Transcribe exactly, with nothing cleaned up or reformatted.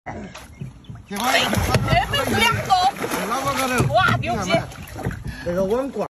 前面两个，哇，牛街，那个网管。